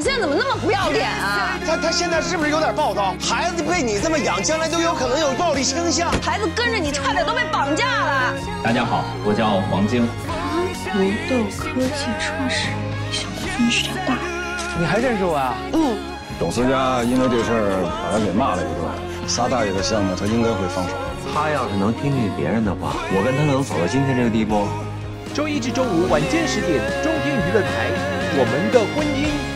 现在怎么那么不要脸啊？ 他现在是不是有点暴躁？孩子被你这么养，将来都有可能有暴力倾向。 孩子跟着你，差点都被绑架了。 大家好，我叫王晶。 胡豆科技创始人，小子真是条大。 你还认识我啊？ 嗯。 董思佳因为这事儿把他给骂了一顿，撒大爷的项目他应该会放手。 他要是能听听别人的话，我跟他能走到今天这个地步。 周一至周五晚间10点，中天娱乐台，我们的婚姻。